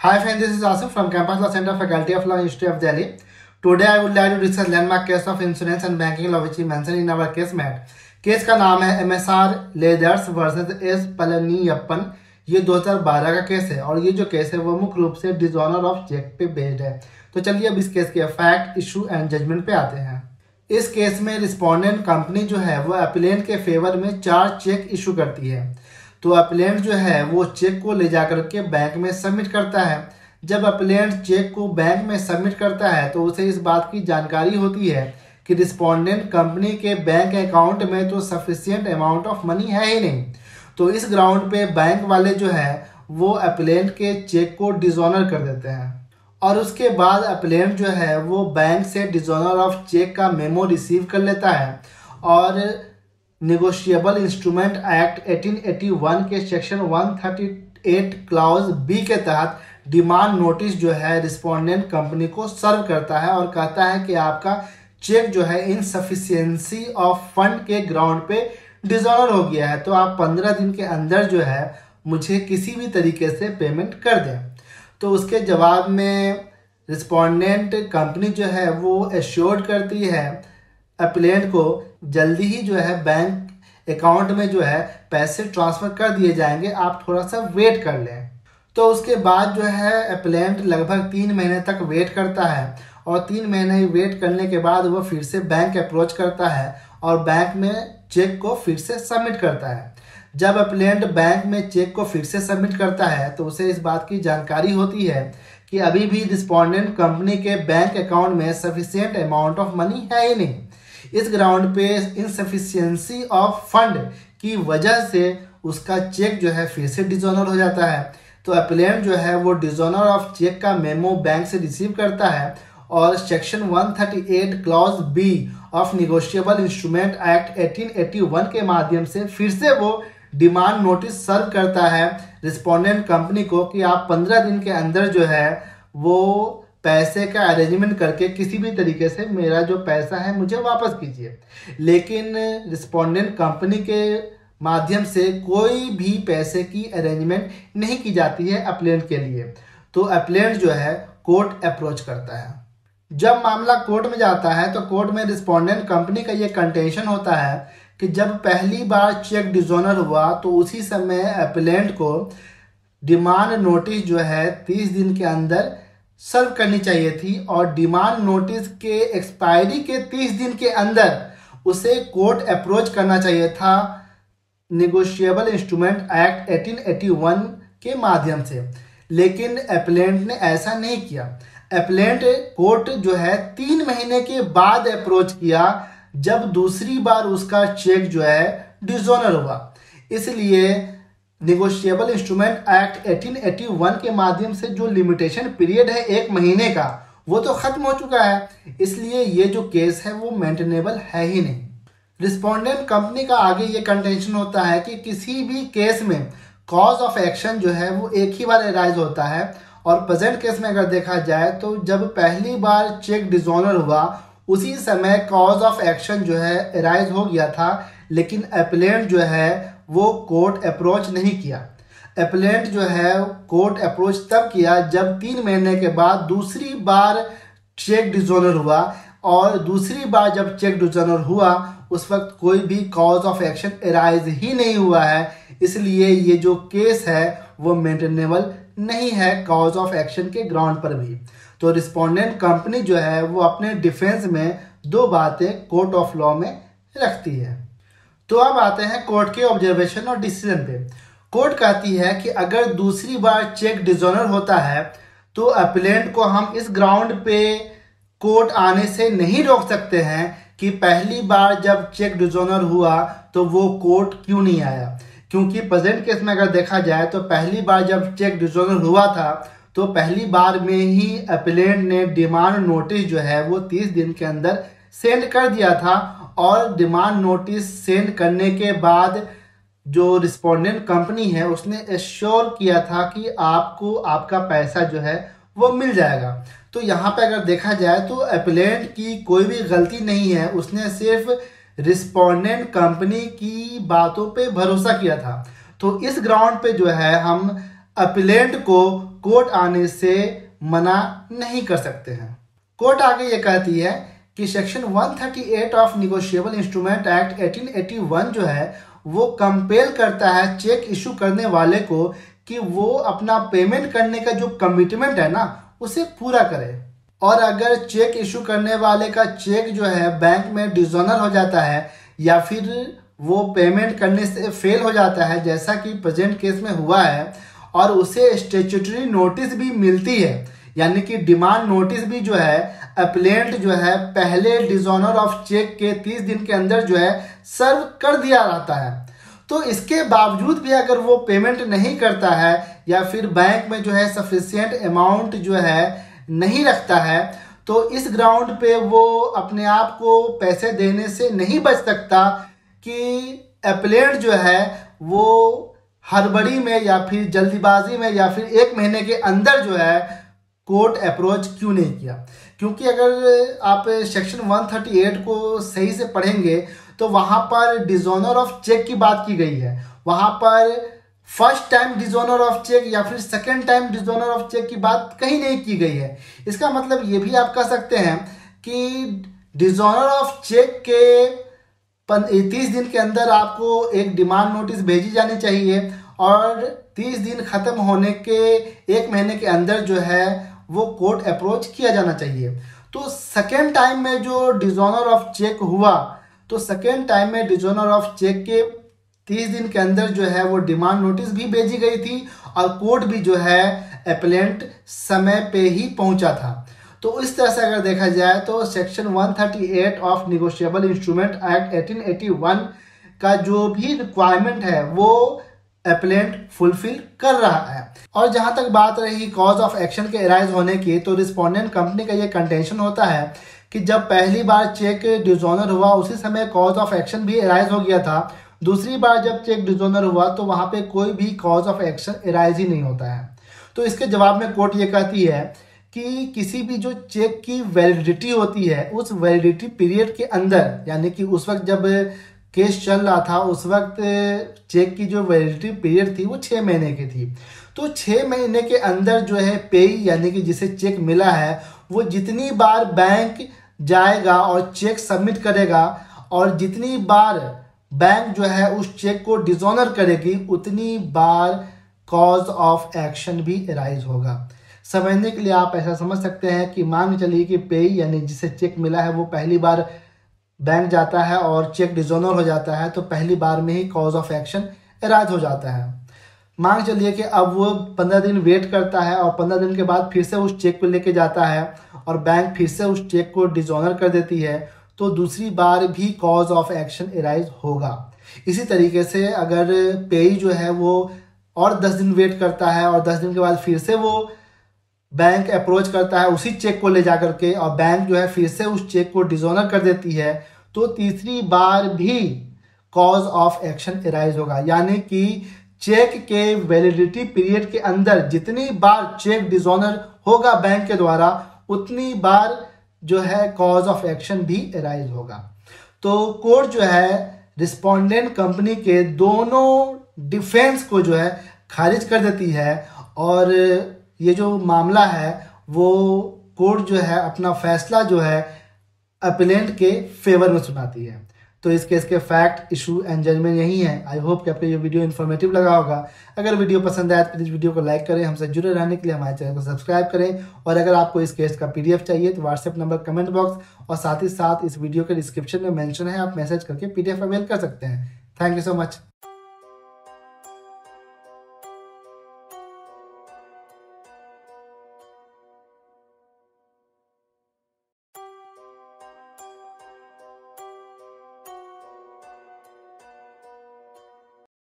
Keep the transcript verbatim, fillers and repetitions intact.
Hi friends, this is Asif from Campus Law Center, Faculty of Law, University of Delhi. Today I would like to discuss landmark case of insurance and banking law which is mentioned in our case mat. Case का नाम है M S R leathers versus S Palaniappan. ये दो हज़ार बारह का case है और ये जो केस है वो मुख्य रूप से डिसऑनर ऑफ चेक पे बेस्ड है। तो चलिए अब इस केस के फैक्ट, इशू एंड जजमेंट पे आते हैं। इस केस में रिस्पोंडेंट कंपनी जो है वो एप्लेंट के फेवर में चार चेक इशू करती है। तो एप्लेंट जो है वो चेक को ले जाकर के बैंक में सबमिट करता है। जब एप्लेंट चेक को बैंक में सबमिट करता है तो उसे इस बात की जानकारी होती है कि रिस्पोंडेंट कंपनी के बैंक अकाउंट में तो सफिशिएंट अमाउंट ऑफ मनी है ही नहीं। तो इस ग्राउंड पे बैंक वाले जो है वो एप्लेंट के चेक को डिसऑनर कर देते हैं और उसके बाद एप्लेंट जो है वो बैंक से डिसऑनर ऑफ चेक का मेमो रिसीव कर लेता है और नेगोशिएबल इंस्ट्रूमेंट एक्ट अठारह सौ इक्यासी के सेक्शन एक सौ अड़तीस क्लॉज बी के तहत डिमांड नोटिस जो है रिस्पोंडेंट कंपनी को सर्व करता है और कहता है कि आपका चेक जो है इनसफिशिएंसी ऑफ फंड के ग्राउंड पे डिसऑनर हो गया है, तो आप पंद्रह दिन के अंदर जो है मुझे किसी भी तरीके से पेमेंट कर दें। तो उसके जवाब में रिस्पोंडेंट कंपनी जो है वो एश्योर्ड करती है एप्लेंट को जल्दी ही जो है बैंक अकाउंट में जो है पैसे ट्रांसफर कर दिए जाएंगे, आप थोड़ा सा वेट कर लें। तो उसके बाद जो है एप्लेंट लगभग तीन महीने तक वेट करता है और तीन महीने वेट करने के बाद वो फिर से बैंक अप्रोच करता है और बैंक में चेक को फिर से सबमिट करता है। जब एप्लेंट बैंक में चेक को फिर से सबमिट करता है तो उसे इस बात की जानकारी होती है कि अभी भी रिस्पोंडेंट कंपनी के बैंक अकाउंट में सफिशिएंट अमाउंट ऑफ मनी है ही नहीं। इस ग्राउंड पे इनसफिशिएंसी ऑफ फंड की वजह से उसका चेक जो है फिर से डिसऑनर हो जाता है। तो एप्लेंट जो है वो डिसऑनर ऑफ चेक का मेमो बैंक से रिसीव करता है और सेक्शन एक सौ अड़तीस clause B of negotiable instrument act अठारह सौ इक्यासी के माध्यम से फिर से वो डिमांड नोटिस सर्व करता है रिस्पोंडेंट कंपनी को कि आप पंद्रह दिन के अंदर जो है वो पैसे का अरेंजमेंट करके किसी भी तरीके से मेरा जो पैसा है मुझे वापस कीजिए। लेकिन रिस्पोंडेंट कंपनी के माध्यम से कोई भी पैसे की अरेंजमेंट नहीं की जाती है एप्लेंट के लिए। तो एप्लेंट जो है कोर्ट अप्रोच करता है। जब मामला कोर्ट में जाता है तो कोर्ट में रिस्पोंडेंट कंपनी का ये कंटेंशन होता है कि जब पहली बार चेक डिसऑनर हुआ तो उसी समय एप्लेंट को डिमांड नोटिस जो है तीस दिन के अंदर सर्व करनी चाहिए थी और डिमांड नोटिस के एक्सपायरी के तीस दिन के अंदर उसे कोर्ट अप्रोच करना चाहिए था नेगोशिएबल इंस्ट्रूमेंट एक्ट अठारह सौ इक्यासी के माध्यम से। लेकिन एप्लेंट ने ऐसा नहीं किया। एप्लेंट कोर्ट जो है तीन महीने के बाद अप्रोच किया जब दूसरी बार उसका चेक जो है डिसऑनर हुआ। इसलिए नेगोशिएबल इंस्ट्रूमेंट एक्ट अठारह सौ इक्यासी के माध्यम से जो लिमिटेशन पीरियड है एक महीने का वो तो खत्म हो चुका है, इसलिए ये जो केस है वो मेंटेनेबल है ही नहीं। रिस्पोंडेंट कंपनी का आगे ये कंटेंशन होता है कि किसी भी केस में कॉज ऑफ एक्शन जो है वो एक ही बार एराइज होता है और प्रेजेंट केस में अगर देखा जाए तो जब पहली बार चेक डिसऑनर हुआ उसी समय कॉज ऑफ एक्शन जो है एराइज हो गया था, लेकिन एप्लेंट जो है वो कोर्ट अप्रोच नहीं किया। एप्लेंट जो है कोर्ट अप्रोच तब किया जब तीन महीने के बाद दूसरी बार चेक डिसऑनर हुआ और दूसरी बार जब चेक डिसऑनर हुआ उस वक्त कोई भी कॉज ऑफ एक्शन एराइज ही नहीं हुआ है, इसलिए ये जो केस है वो मेंटेनेबल नहीं है कॉज ऑफ एक्शन के ग्राउंड पर भी। तो रिस्पोंडेंट कंपनी जो है वो अपने डिफेंस में दो बातें कोर्ट ऑफ लॉ में रखती है। तो अब आते हैं कोर्ट के ऑब्जर्वेशन और डिसीजन पे। कोर्ट कहती है कि अगर दूसरी बार चेक डिसऑनर होता है तो एप्लेंट को हम इस ग्राउंड पे कोर्ट आने से नहीं रोक सकते हैं कि पहली बार जब चेक डिसऑनर हुआ तो वो कोर्ट क्यों नहीं आया, क्योंकि प्रेजेंट केस में अगर देखा जाए तो पहली बार जब चेक डिसऑनर हुआ था तो पहली बार में ही एप्लेंट ने डिमांड नोटिस जो है वो तीस दिन के अंदर सेंड कर दिया था और डिमांड नोटिस सेंड करने के बाद जो रिस्पोंडेंट कंपनी है उसने एश्योर किया था कि आपको आपका पैसा जो है वो मिल जाएगा। तो यहाँ पे अगर देखा जाए तो एप्लेंट की कोई भी गलती नहीं है, उसने सिर्फ रिस्पोंडेंट कंपनी की बातों पे भरोसा किया था। तो इस ग्राउंड पे जो है हम अपीलेंट को कोर्ट आने से मना नहीं कर सकते हैं। कोर्ट आगे ये कहती है कि सेक्शन एक सौ अड़तीस ऑफ निगोशिएबल इंस्ट्रूमेंट एक्ट अठारह सौ इक्यासी जो है वो कंपेल करता है चेक इशू करने वाले को कि वो अपना पेमेंट करने का जो कमिटमेंट है ना उसे पूरा करे। और अगर चेक इशू करने वाले का चेक जो है बैंक में डिसऑनर हो जाता है या फिर वो पेमेंट करने से फेल हो जाता है, जैसा कि प्रेजेंट केस में हुआ है, और उसे स्टैट्यूटरी नोटिस भी मिलती है, यानी कि डिमांड नोटिस भी जो है अपीलेंट जो है पहले डिसऑनर ऑफ चेक के तीस दिन के अंदर जो है सर्व कर दिया रहता है, तो इसके बावजूद भी अगर वो पेमेंट नहीं करता है या फिर बैंक में जो है सफिशिएंट अमाउंट जो है नहीं रखता है, तो इस ग्राउंड पे वो अपने आप को पैसे देने से नहीं बच सकता कि अपीलेंट जो है वो हड़बड़ी में या फिर जल्दीबाजी में या फिर एक महीने के अंदर जो है कोर्ट अप्रोच क्यों नहीं किया। क्योंकि अगर आप सेक्शन एक सौ अड़तीस को सही से पढ़ेंगे तो वहां पर डिसऑनर ऑफ चेक की बात की गई है, वहां पर first time dishonour of cheque या फिर second time dishonour of cheque की बात कहीं नहीं की गई है। इसका मतलब ये भी आप कह सकते हैं कि डिसऑनर ऑफ चेक के तीस दिन के अंदर आपको एक डिमांड नोटिस भेजी जानी चाहिए और तीस दिन खत्म होने के एक महीने के अंदर जो है वो कोर्ट अप्रोच किया जाना चाहिए। तो सेकेंड टाइम में जो डिसऑनर ऑफ चेक हुआ, तो सेकेंड टाइम में डिसऑनर ऑफ चेक के तीस दिन के अंदर जो है वो डिमांड नोटिस भी भेजी गई थी और कोर्ट भी जो है अपीलेंट समय पे ही पहुंचा था। तो इस तरह से अगर देखा जाए तो सेक्शन एक सौ अड़तीस ऑफ निगोशिएबल इंस्ट्रूमेंट एक्ट अठारह सौ इक्यासी का जो भी रिक्वायरमेंट है वो अपीलेंट फुलफिल कर रहा है। और जहां तक बात रही कॉज ऑफ एक्शन के अराइज होने की, तो रिस्पोंडेंट कंपनी का ये कंटेंशन होता है कि जब पहली बार चेक डिसऑनर हुआ उसी समय कॉज ऑफ एक्शन भी अराइज हो गया था, दूसरी बार जब चेक डिसऑनर हुआ तो वहां पे कोई भी कॉज ऑफ एक्शन अराइज ही नहीं होता है। तो इसके जवाब में कोर्ट ये कहती है कि किसी भी जो चेक की वैलिडिटी होती है उस वैलिडिटी पीरियड के अंदर, यानी कि उस वक्त जब केस चल रहा था उस वक्त चेक की जो वैलिडिटी पीरियड थी वो छः महीने की थी, तो छः महीने के अंदर जो है पेई यानी कि जिसे चेक मिला है वो जितनी बार बैंक जाएगा और चेक सबमिट करेगा और जितनी बार बैंक जो है उस चेक को डिसऑनर करेगी उतनी बार कॉज ऑफ एक्शन भी अराइज होगा। समझने के लिए आप ऐसा समझ सकते हैं कि मान चलिए कि पेई यानी जिसे चेक मिला है वो पहली बार बैंक जाता है और चेक डिसऑनर हो जाता है, तो पहली बार में ही कॉज ऑफ एक्शन अराइज हो जाता है। मान चलिए कि अब वो पंद्रह दिन वेट करता है और पंद्रह दिन के बाद फिर से उस चेक को लेके जाता है और बैंक फिर से उस चेक को डिसऑनर कर देती है, तो दूसरी बार भी कॉज ऑफ एक्शन अराइज होगा। इसी तरीके से अगर पेई जो है वो और दस दिन वेट करता है और दस दिन के बाद फिर से वो बैंक अप्रोच करता है उसी चेक को ले जा करके और बैंक जो है फिर से उस चेक को डिसऑनर कर देती है, तो तीसरी बार भी कॉज ऑफ एक्शन अराइज होगा। यानी कि चेक के वैलिडिटी पीरियड के अंदर जितनी बार चेक डिसऑनर होगा बैंक के द्वारा उतनी बार जो है कॉज ऑफ एक्शन भी अराइज होगा। तो कोर्ट जो है रिस्पोंडेंट कंपनी के दोनों डिफेंस को जो है खारिज कर देती है और ये जो मामला है वो कोर्ट जो है अपना फैसला जो है अपीलेंट के फेवर में सुनाती है। तो इस केस के फैक्ट, इशू एंड जजमेंट यही है। आई होप कि आपको ये वीडियो इन्फॉर्मेटिव लगा होगा। अगर वीडियो पसंद आया तो प्लीज़ वीडियो को लाइक करें, हमसे जुड़े रहने के लिए हमारे चैनल को सब्सक्राइब करें और अगर आपको इस केस का पीडीएफ चाहिए तो व्हाट्सएप नंबर कमेंट बॉक्स और साथ ही साथ इस वीडियो के डिस्क्रिप्शन में मेंशन है, आप मैसेज करके पीडीएफ अवेल कर सकते हैं। Thank you so much.